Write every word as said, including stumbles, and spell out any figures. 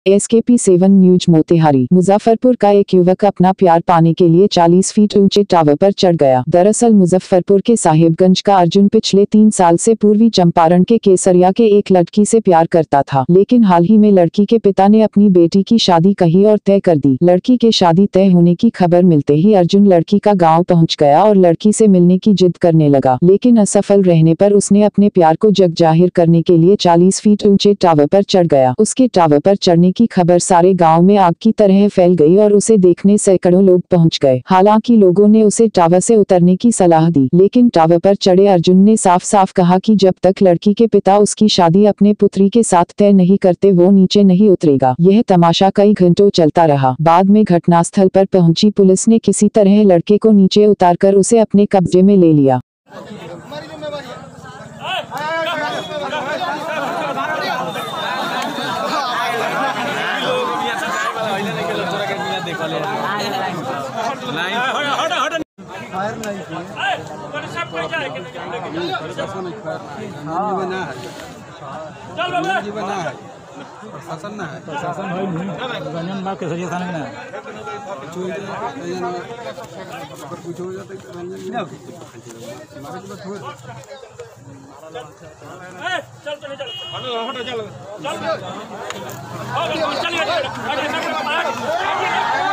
S K P seven news Motihari. Muzaffarpur का एक युवक अपना प्यार पाने के लिए चालीस फीट ऊंचे टावर पर चढ़ गया। दरअसल मुजफ्फरपुर के साहिबगंज का अर्जुन पिछले तीन साल से पूर्वी चंपारण के केसरिया के एक लड़की से प्यार करता था, लेकिन हाल ही में लड़की के पिता ने अपनी बेटी की शादी कही और तय कर दी। लड़की के शादी तय होने की खबर मिलते ही अर्जुन लड़की का गाँव पहुँच गया और लड़की से मिलने की जिद करने लगा, लेकिन असफल रहने पर उसने अपने प्यार को जग जाहिर करने के लिए चालीस फीट ऊंचे टावर पर चढ़ गया। उसके टावर पर चढ़ने की खबर सारे गांव में आग की तरह फैल गई और उसे देखने सैकड़ों लोग पहुंच गए। हालांकि लोगों ने उसे टावर से उतरने की सलाह दी, लेकिन टावर पर चढ़े अर्जुन ने साफ साफ कहा कि जब तक लड़की के पिता उसकी शादी अपने पुत्री के साथ तय नहीं करते वो नीचे नहीं उतरेगा। यह तमाशा कई घंटों चलता रहा। बाद में घटनास्थल पर पहुंची पुलिस ने किसी तरह लड़के को नीचे उतारकर उसे अपने कब्जे में ले लिया। प्रशासन ना है प्रशासन है नहीं रंजन बाग के सरिया थाने में ना कुछ हो जाए अगर कुछ हो जाए तो रंजन ना हमारे के बाद हो चल चल चल हटो हटो चल चल चल चल